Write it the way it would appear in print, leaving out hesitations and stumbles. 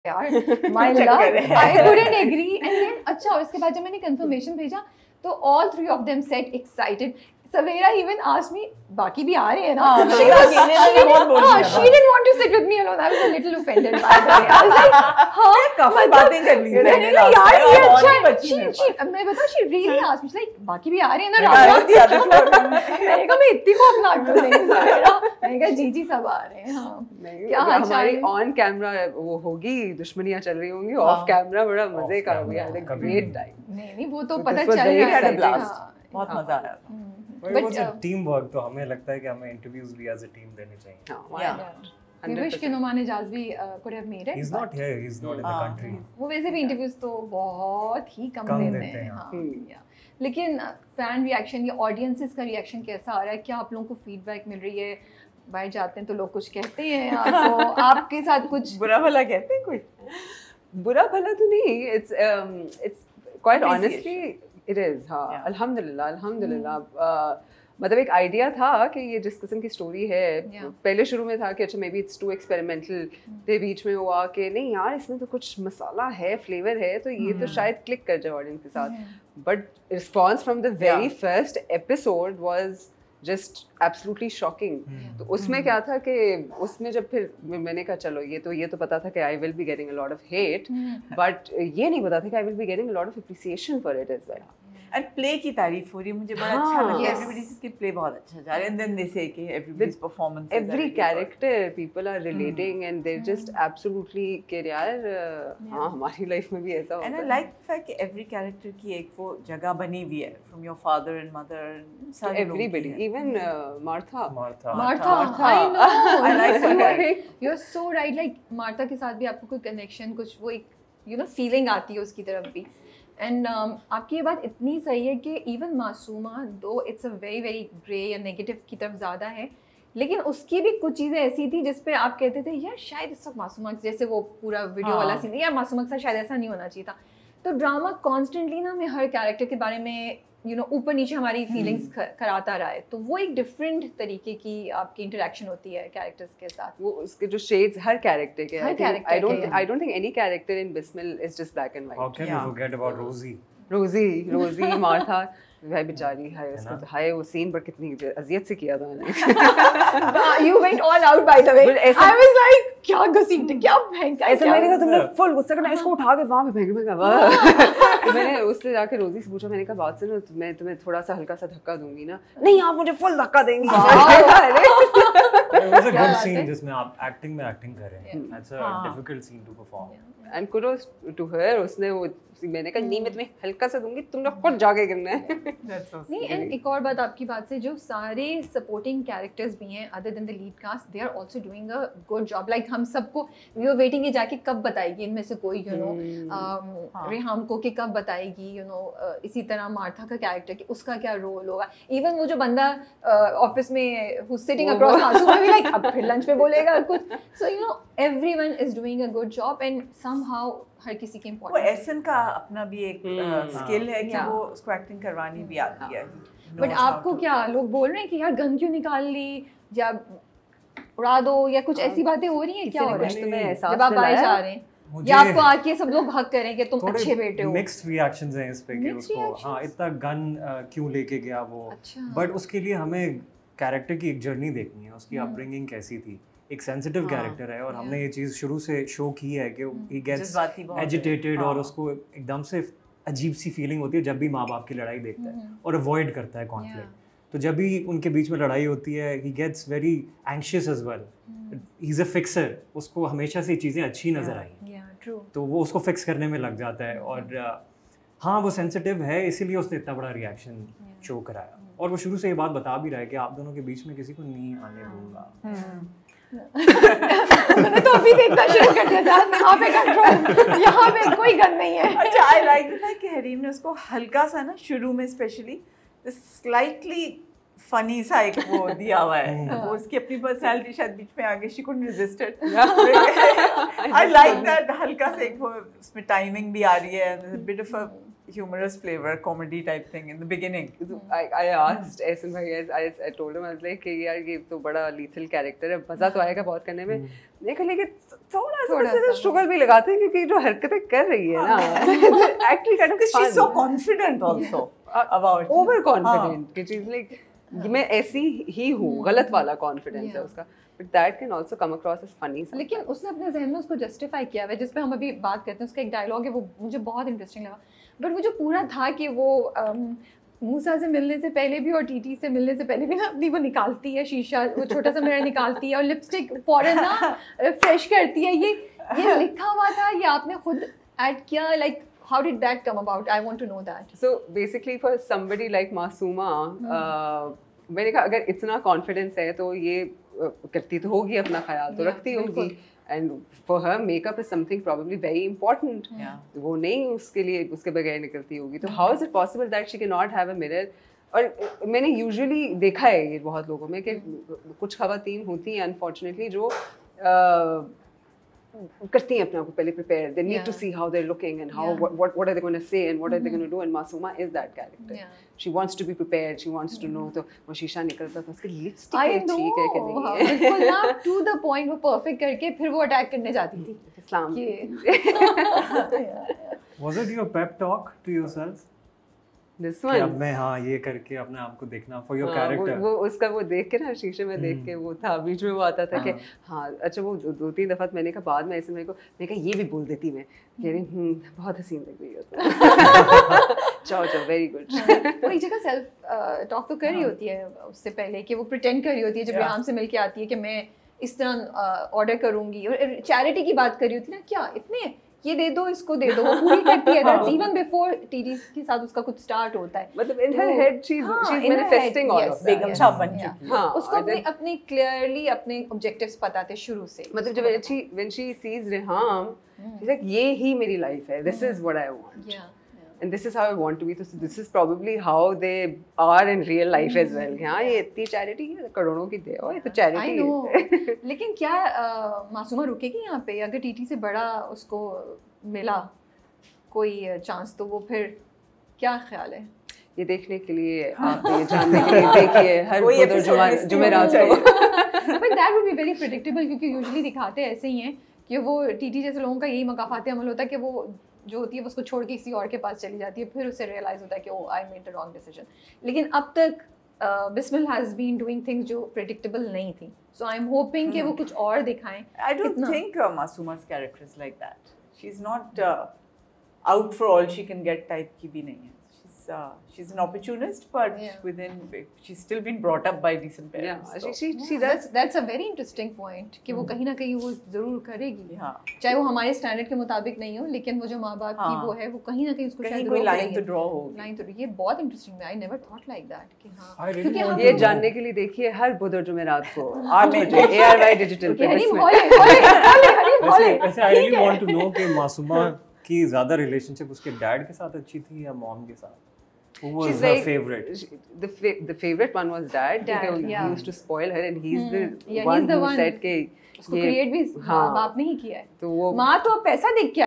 यार my love I couldn't agree and then अच्छा और इसके बाद जब मैंने कंफर्मेशन भेजा तो all three of them said excited Savera even asked me बाकी भी आ रहे हैं ना she didn't want to sit with me alone I was a little offended by the way I was like हाँ काफी बातें कर ली मैंने यार ये अच्छा मैं बता she really asked me like बाकी भी आ रहे हैं ना रात मैंने कहा मैं इतनी खौफनाक तो नहीं मैंने कहा जी सब आ रहे हैं हाँ क्या हमारी ऑन कैमरा वो होगी दुश्मनियां चल रही होंगी ऑफ कैमरा बड़ा मजे का we had a great time नहीं वो तो पता चल रहा है बहुत मजा आया था But टीम वर्क तो हमें लगता है कि हमें इंटरव्यूज भी एज अ टीम देने चाहिए We wish कि Numan Jazvi could have made it. He's not here. He's not in the country. वो वैसे भी इंटरव्यूज तो बहुत ही कम देते हैं हाँ लेकिन फैन रिएक्शन या ऑडियंसेस का रिएक्शन कैसा आ रहा है क्या आप लोगों को फीडबैक मिल रही है बाहर जाते हैं तो लोग कुछ कहते हैं आपको आपके साथ कुछ बुरा भला कहते हैं कोई बुरा भला तो नहीं it's quite honestly it is हाँ अल्हम्दुलिल्लाह मतलब एक आइडिया था कि ये जिस किस्म की स्टोरी है पहले शुरू में था कि अच्छा maybe it's too experimental फिर बीच में हुआ कि नहीं यार इसमें तो कुछ मसाला है फ्लेवर है तो ये तो शायद क्लिक कर जाए ऑडियंस के साथ but response from the very first episode was just absolutely shocking तो उसमें क्या था कि उसमें जब फिर मैंने कहा चलो ये तो पता था कि I will be getting a lot of hate but ये नहीं पता था कि I will be getting a lot of appreciation for it as well and play की तारीफ हो रही है मुझे बड़ा अच्छा लगा एवरीबॉडी से प्ले बहुत अच्छा जा रहा है एंड देन दे से कि everybody's performance every character people are relating and they just absolutely कि यार हां हमारी लाइफ में भी ऐसा होता है and I like the fact कि एवरी कैरेक्टर की एक वो जगह बनी हुई है from your father and mother सारे everybody even Martha I know I like that you're so right like Martha के साथ भी आपको कोई कनेक्शन कुछ वो एक फीलिंग आती है उसकी तरफ भी एंड आपकी ये बात इतनी सही है कि even Masooma though it's a very very grey या नेगेटिव की तरफ ज़्यादा है लेकिन उसकी भी कुछ चीज़ें ऐसी थी जिस पे आप कहते थे यार शायद इस वक्त मासूमा जैसे वो पूरा वीडियो वाला सीन यार मासूमा के साथ शायद ऐसा नहीं होना चाहिए था तो ड्रामा कॉन्स्टेंटली ना हमें हर कैरेक्टर के बारे में ऊपर नीचे हमारी फीलिंग्स कराता रहा है तो वो एक डिफरेंट तरीके की आपकी इंटरेक्शन होती है कैरेक्टर्स के साथ वो उसके जो शेड्स हर कैरेक्टर के I don't think any character in Bismil is just black and white how can you forget about Rosie Martha भाई बेचारी हाय उसको हाय वो सीन पर कितनी अजियत से किया था मैंने you went all out by the way I was like क्या घसीट क्या फेंका ऐसे मेरे को तुमने फुल गुस्सा करना इसको उठा के वहां पे फेंक मैं मैंने उससे जाके रोजी से पूछा मैंने कहा बात सुनो मैं तुम्हें थोड़ा सा हल्का सा धक्का दूंगी ना नहीं आप मुझे फुल धक्का देंगी It was a good scene जिसमें आप एक्टिंग में एक्टिंग कर रहे हैं that's a difficult scene to perform and kudos to her उसने वो मैंने कहा नहीं मैं तुम्हें हल्का सा दूंगी तुम लोग खुद जाके करना है नहीं एंड एक और बात आपकी बात से जो सारे सपोर्टिंग कैरेक्टर्स भी हैं other than the lead cast they are also doing a good job like हम सबको वी आर वेटिंग ये जाके कब बताएगी इनमें से कोई रेहाम को कि कब बताएगी इसी तरह मार्था का कैरेक्टर कि उसका क्या रोल होगा इवन वो जो बंदा ऑफिस में हु सिटिंग अक्रॉस मासूम भी लाइक अब फिर लंच पे बोलेगा कुछ so everyone is doing a good job and somehow हर किसी के इम्पोर्टेंट वो एसन का अपना भी एक स्किल है कि वो उसको एक्टिंग करवानी भी आती है बट आपको क्या लोग बोल रहे हैं कि यार गन क्यों निकाल ली या उड़ा दो या कुछ ऐसी बातें हो रही हैं क्या हो रहा है जब आप बाहर जा रहे हैं या आपको आके सब लोग हक करें कि तुम अच्छे बेटे हो मिक्स्ड रिएक्शंस हैं इस पे कि उसको हाँ इतना गन क्यों लेके गया वो बट उसके लिए हमें कैरेक्टर की एक जर्नी देखनी है उसकी अपब्रिंगिंग कैसी थी एक सेंसिटिव कैरेक्टर है और हमने ये चीज़ शुरू से शो की है कि ही गेट्स एजिटेटेड और उसको एकदम से अजीब सी फीलिंग होती है जब भी माँ बाप की लड़ाई देखता है और अवॉइड करता है कॉन्फ्लिक्ट तो जब भी उनके बीच में लड़ाई होती है he gets very anxious as well he is a fixer उसको हमेशा से चीज़ें अच्छी नज़र आई तो वो उसको फिक्स करने में लग जाता है और हाँ वो सेंसिटिव है इसीलिए उसने इतना बड़ा रिएक्शन शो कराया और वो शुरू से ये बात बता भी रहा है कि आप दोनों के बीच में किसी को नहीं आने दूंगा मैंने तो अभी देखना शुरू कर दिया था यहाँ पे कंट्रोल यहाँ पे कोई गन नहीं है अच्छा आई लाइक द फैक्ट कि हरीम ने उसको हल्का सा ना शुरू में स्पेशली स्लाइटली फनी सा एक वो दिया हुआ है वो उसकी अपनी पर्सनालिटी शायद बीच में आगे she couldn't resist it I like that हल्का सा एक वो उसमें टाइमिंग भी आ रही है bit of a humorous flavor comedy type thing in the beginning I asked Ehsan bhai I told him I was like कि यार ये तो बड़ा lethal character है मजा तो आएगा बहुत करने में देखा लेकिन थोड़ा सा स्ट्रगल भी लगाते हैं क्योंकि जो हरकतें कर रही है ना actually kind of she is so confident also about over confident कि चीज लाइक मैं ऐसी ही हूँ, गलत वाला कॉन्फिडेंस है उसका, but that can also come across as funny. लेकिन उसने अपने जहन में उसको जस्टिफाई किया है, जिस पे हम अभी बात करते हैं, उसका एक डायलॉग है वो मुझे बहुत इंटरेस्टिंग लगा, बट वो जो पूरा था कि वो मूसा से मिलने से पहले भी और टीटी से मिलने से पहले भी ना अपनी वो निकालती है शीशा, वो छोटा सा मिरर निकालती है और लिपस्टिक फौरन ना फ्रेश करती है, ये लिखा हुआ था, ये आपने खुद ऐड किया, like how did that come about? I want to know that. So basically for somebody like Masooma, मैंने कहा अगर इतना कॉन्फिडेंस है तो ये करती तो होगी, अपना ख्याल तो रखती होगी, and for her makeup is something probably very important. वो नहीं उसके लिए उसके बगैर निकलती होगी, तो how is it possible that she cannot have a mirror? और मैंने यूजुअली देखा है ये बहुत लोगों में कि कुछ ख़वातीन होती हैं अनफॉर्चुनेटली जो करती हैं अपने आप को पहले prepare, they need to see how they're looking and how what are they going to say and what are they going to do, and Masooma is that character. She wants to be prepared, she wants to know, तो वो शीशा निकलता था उसकी lipstick ठीक है कि नहीं है, बिल्कुल ना to the point, वो परफेक्ट करके फिर वो अटैक करने जाती थी इस्लाम। Was it your pep talk to yourself? This one? अब मैं हाँ ये करके अपने आप को देखना for your character. वो उसका वो देख के ना शीशे में देख के वो था बीच में वो आता था कि हाँ अच्छा वो 2-3 दफ़ा मैंने कहा बाद में ऐसे मेरे को ये भी बोल देती मैं कह रही बहुत हसीन लग रही हो तो चाओ वेरी गुड। वो एक जगह सेल्फ टॉक तो कर रही होती है उससे पहले कि वो प्रिटेंड कर रही होती है जब रेहान से मिलके आती है कि मैं इस तरह ऑर्डर करूंगी, और चैरिटी की बात कर रही होती है ना, क्या इतने ये दे दो इसको दे दो, वो पूरी करती है, दैट्स इवन बिफोर टीटी के साथ उसका कुछ स्टार्ट होता है, मतलब in her head she is manifesting all of Begum Shah बन चुकी है, उसको अपने क्लियरली अपने ऑब्जेक्टिव्स पता थे शुरू से, मतलब जब when she sees Rehan she's like ये ही मेरी लाइफ है, this is what I want and this is how I want to be, so this is probably how they are in real life as well। हाँ ये इतनी charity है, करोड़ों की दे ये तो चैरिटी है। लेकिन क्या मासूमा रुकेगी यहाँ पे? अगर टीटी से बड़ा उसको मिला कोई चांस तो वो फिर क्या ख्याल है? ये देखने के लिए आप ये जानने के लिए देखिए हर बुधवार जुमेरात को। But that would be very predictable, क्योंकि यूजुअली दिखाते ऐसे ही हैं कि वो टीटी जैसे लोगों का यही मकाफाती अमल होता है कि वो जो होती है उसको छोड़ के किसी और के पास चली जाती है, फिर उसे रियलाइज होता है कि oh I made the wrong decision. लेकिन अब तक Bismil has been doing things जो प्रेडिक्टेबल नहीं थी, सो आई एम होपिंग कि वो कुछ और दिखाएं। आई डोंट थिंक मासूमा's character is like that. She's not out for all she can get type की भी नहीं है। She's an opportunist, but she's still been brought up by decent parents. That's a very interesting point कि वो कहीं ना कहीं वो जरूर करेगी, चाहे वो हमारे स्टैंडर्ड के मुताबिक नहीं हो, लेकिन वो जो माँ बाप की वो है वो कहीं ना कहीं उसको शायद कोई लाइन तो ड्रॉ होगी। लाइन तो ये बहुत इंटरेस्टिंग है, I never thought like that कि हाँ, क्योंकि हम ये जानने के लिए देखिए हर बुध और जुमेरात को 8 बजे ARY डिजिटल पे। वैसे I really want to know कि मासूमा की ज़्यादा रिलेशनशिप उसके डैड के साथ अच्छी थी या मॉम के साथ? Who was her favorite? The favorite one was dad. He used to spoil her, and he's the one who said कि उसको क्रिएट भी बाप ने ही किया है, तो वो माँ तो पैसा देख के